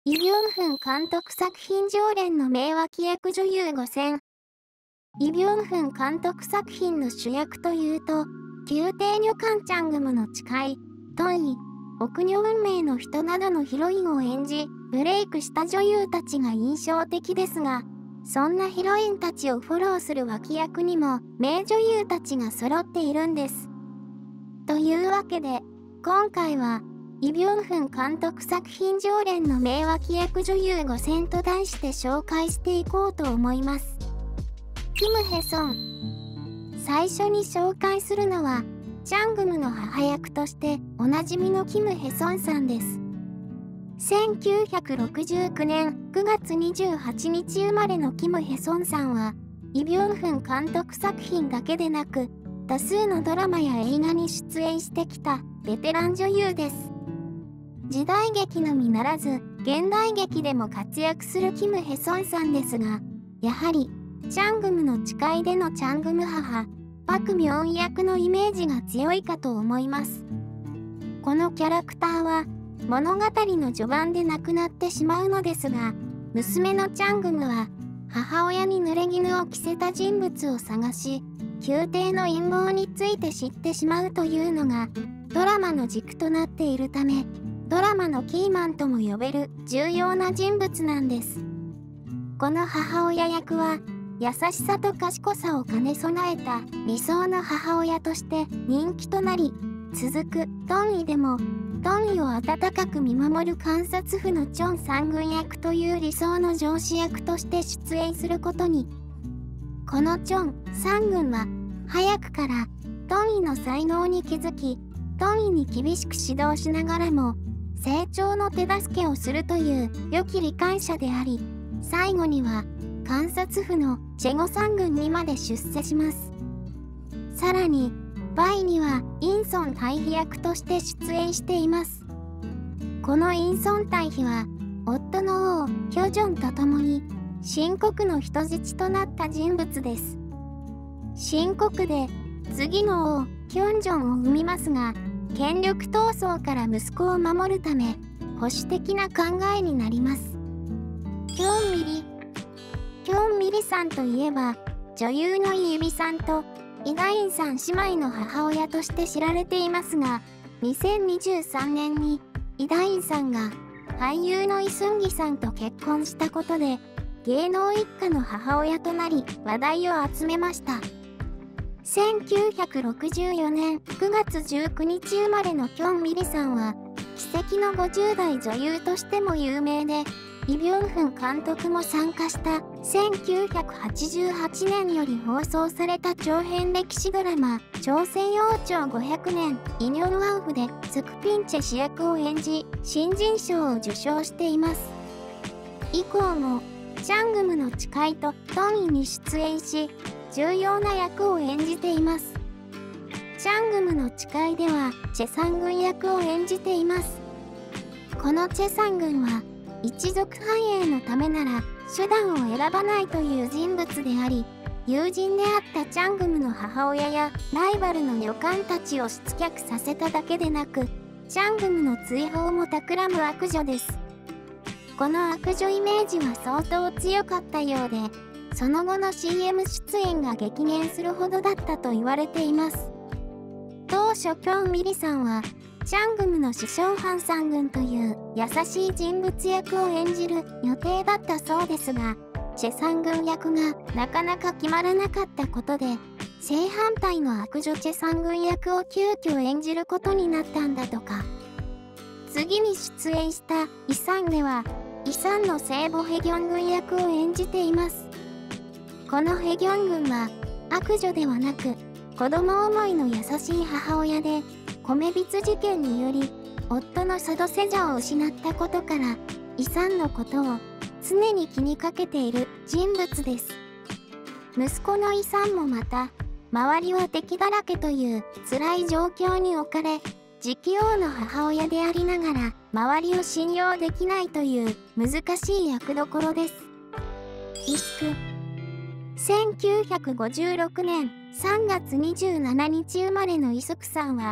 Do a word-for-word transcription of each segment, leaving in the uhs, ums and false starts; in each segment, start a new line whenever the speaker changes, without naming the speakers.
イ・ビョンフン監督作品常連の名脇役女優ごせん。イ・ビョンフン監督作品の主役というと、宮廷女官チャングムの誓い、トンイ、奥女運命の人などのヒロインを演じ、ブレイクした女優たちが印象的ですが、そんなヒロインたちをフォローする脇役にも名女優たちが揃っているんです。というわけで、今回は、イ・ビョンフン監督作品常連の名脇役女優ごせんと題して紹介していこうと思います。キム・ヘソン。最初に紹介するのは、チャングムの母役としておなじみのキム・ヘソンさんです。せんきゅうひゃくろくじゅうきゅうねんくがつにじゅうはちにち生まれのキム・ヘソンさんは、イ・ビョンフン監督作品だけでなく、多数のドラマや映画に出演してきたベテラン女優です。時代劇のみならず、現代劇でも活躍するキム・ヘソンさんですが、やはり、チャングムの誓いでのチャングム母、パク・ミョン役のイメージが強いかと思います。このキャラクターは、物語の序盤で亡くなってしまうのですが、娘のチャングムは、母親に濡れ衣を着せた人物を探し、宮廷の陰謀について知ってしまうというのが、ドラマの軸となっているため、ドラマのキーマンとも呼べる重要な人物なんです。この母親役は、優しさと賢さを兼ね備えた理想の母親として人気となり、続くトンイでも、トンイを温かく見守る監察婦のチョン三軍役という理想の上司役として出演することに。このチョン三軍は、早くからトンイの才能に気づき、トンイに厳しく指導しながらも、成長の手助けをするという良き理解者であり、最後には監察府のチェゴ三軍にまで出世します。さらに、バイにはインソン大妃役として出演しています。このインソン大妃は、夫の王、ヒョジョンと共に、秦国の人質となった人物です。秦国で、次の王、ヒョンジョンを生みますが、権力闘争から息子を守るため、保守的な考えになります。キョンミリ。キョンミリさんといえば、女優のイ・ユビさんと、イ・ダインさん姉妹の母親として知られていますが、にせんにじゅうさんねんに、イ・ダインさんが、俳優のイ・スンギさんと結婚したことで、芸能一家の母親となり、話題を集めました。せんきゅうひゃくろくじゅうよねんくがつじゅうくにち生まれのキョン・ミリさんは、奇跡のごじゅうだい女優としても有名で、イ・ビョンフン監督も参加したせんきゅうひゃくはちじゅうはちねんより放送された長編歴史ドラマ、朝鮮王朝ごひゃくねん、イニョンワウフでスクピンチェ主役を演じ、新人賞を受賞しています。以降も、チャングムの誓いとトンイに出演し、重要な役を演じています。チャングムの誓いでは、チェ三軍役を演じています。このチェ三軍は、一族繁栄のためなら手段を選ばないという人物であり、友人であったチャングムの母親やライバルの女官たちを失脚させただけでなく、チャングムの追放も企む悪女です。この悪女イメージは相当強かったようで、その後の シーエム 出演が激減するほどだったと言われています。当初キョン・ミリさんは、チャングムの師匠ハン三軍という優しい人物役を演じる予定だったそうですが、チェ三軍役がなかなか決まらなかったことで、正反対の悪女チェ三軍役を急遽演じることになったんだとか。次に出演したイサンでは、イサンの聖母ヘギョン軍役を演じています。このヘギョン軍は悪女ではなく子供思いの優しい母親で、米びつ事件により夫のサドセジャを失ったことからイサンのことを常に気にかけている人物です。息子のイサンもまた周りは敵だらけという辛い状況に置かれ、次期王の母親でありながら周りを信用できないという難しい役どころです。イスク。せんきゅうひゃくごじゅうろくねんさんがつにじゅうしちにち生まれのイスクさんは、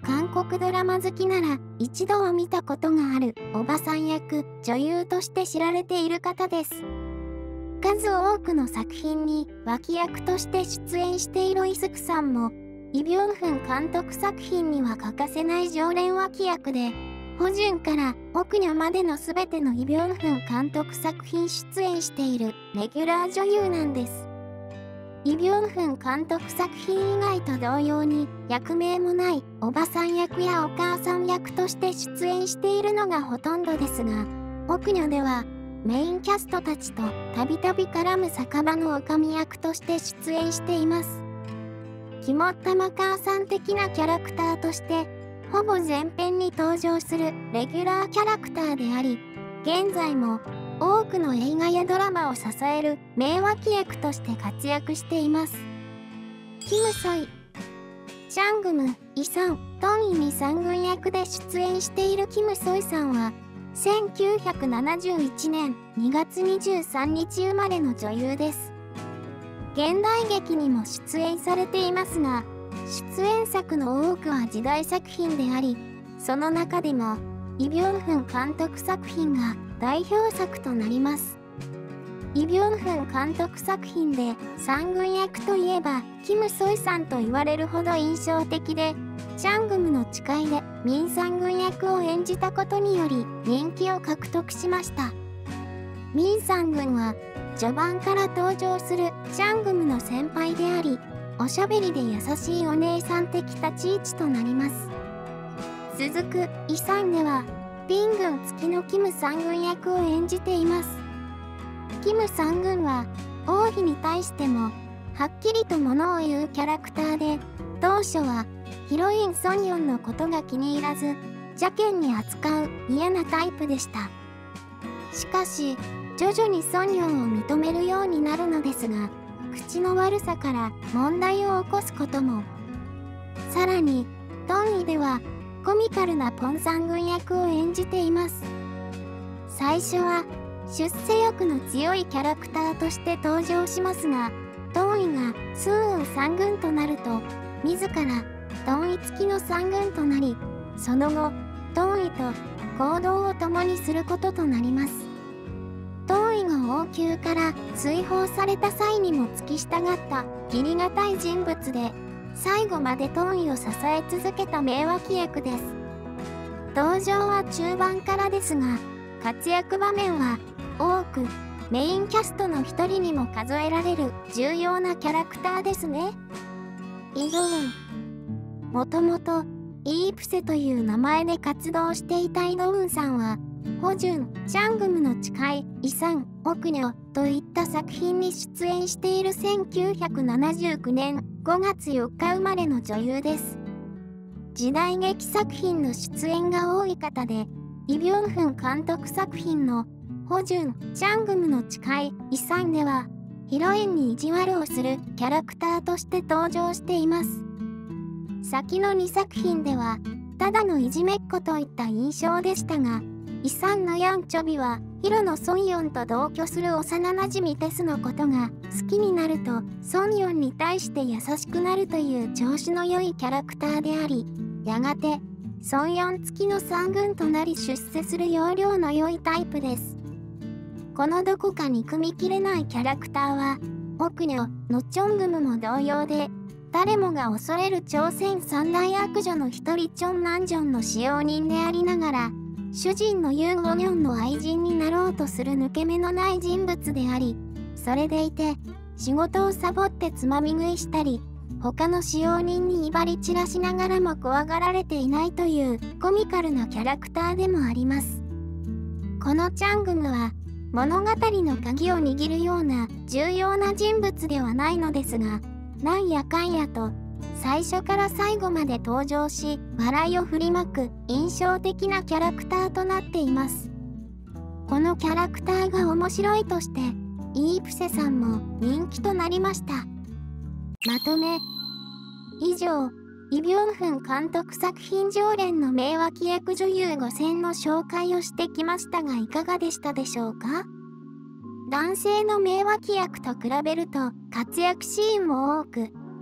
韓国ドラマ好きなら一度は見たことがあるおばさん役女優として知られている方です。数多くの作品に脇役として出演しているイスクさんもイ・ビョンフン監督作品には欠かせない常連脇役で、ホジュンからオクニョまでのすべてのイ・ビョンフン監督作品出演しているレギュラー女優なんです。イ・ビョンフン監督作品以外と同様に役名もないおばさん役やお母さん役として出演しているのがほとんどですが、オクニョではメインキャストたちとたびたび絡む酒場の女将役として出演しています。肝っ玉母さん的なキャラクターとしてほぼ全編に登場するレギュラーキャラクターであり、現在も多くの映画やドラマを支える名脇役として活躍しています。キム・ソイ、チャングム、イ・サン、トンイにさん軍役で出演しているキム・ソイさんはせんきゅうひゃくななじゅういちねんにがつにじゅうさんにち生まれの女優です。現代劇にも出演されていますが、出演作の多くは時代作品であり、その中でもイ・ビョンフン監督作品が代表作となります。イ・ビョンフン監督作品でさん軍役といえばキム・ソイさんと言われるほど印象的で、チャングムの誓いでミンさん軍役を演じたことにより人気を獲得しました。ミンさん軍は序盤から登場するチャングムの先輩であり、おしゃべりで優しいお姉さん的立ち位置となります。続くイ・サンではピン軍付きのキムさん軍役を演じています。キムさん軍は王妃に対してもはっきりと物を言うキャラクターで、当初はヒロインソンヨンのことが気に入らず邪険に扱う嫌なタイプでした。しかし徐々にソンヨンを認めるようになるのですが、口の悪さから問題を起こすことも。さらにトンイではコミカルなポンさん軍役を演じています。最初は出世欲の強いキャラクターとして登場しますが、トンイがスーンさん軍となると自らトンイ付きのさん軍となり、その後トンイと行動を共にすることとなります。トンイが王宮から追放された際にも付き従った義理がたい人物で、最後までトンイを支え続けた名脇役です。登場は中盤からですが、活躍場面は多くメインキャストの一人にも数えられる重要なキャラクターですね。イ・ドウン、もともとイープセという名前で活動していたイ・ドウンさんは、ホジュン、チャングムの誓い、イ・サン、オクニョといった作品に出演しているせんきゅうひゃくななじゅうきゅうねんごがつよっか生まれの女優です。時代劇作品の出演が多い方で、イ・ビョンフン監督作品のホジュン、チャングムの誓い、イ・サンではヒロインに意地悪をするキャラクターとして登場しています。先のにさく品ではただのいじめっ子といった印象でしたが、イ・サンのヤン・チョビはヒロのソンヨンと同居する幼なじみテスのことが好きになるとソンヨンに対して優しくなるという調子の良いキャラクターであり、やがてソンヨン付きのさん軍となり出世する要領の良いタイプです。このどこか憎みきれないキャラクターはオクニョのチョングムも同様で、誰もが恐れる朝鮮三大悪女の一人チョンナンジョンの使用人でありながら、主人のユン・ゴニョンの愛人になろうとする抜け目のない人物であり、それでいて仕事をサボってつまみ食いしたり、他の使用人に威張り散らしながらも怖がられていないというコミカルなキャラクターでもあります。このチャングムは物語の鍵を握るような重要な人物ではないのですが、なんやかんやと最初から最後まで登場し笑いを振りまく印象的なキャラクターとなっています。このキャラクターが面白いとしてイープセさんも人気となりました。まとめ。以上、イ・ビョンフン監督作品常連の名脇役女優ごせんの紹介をしてきましたが、いかがでしたでしょうか。男性の名脇役と比べると活躍シーンも多く、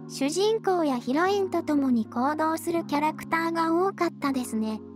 主人公やヒロインと共に行動するキャラクターが多かったですね。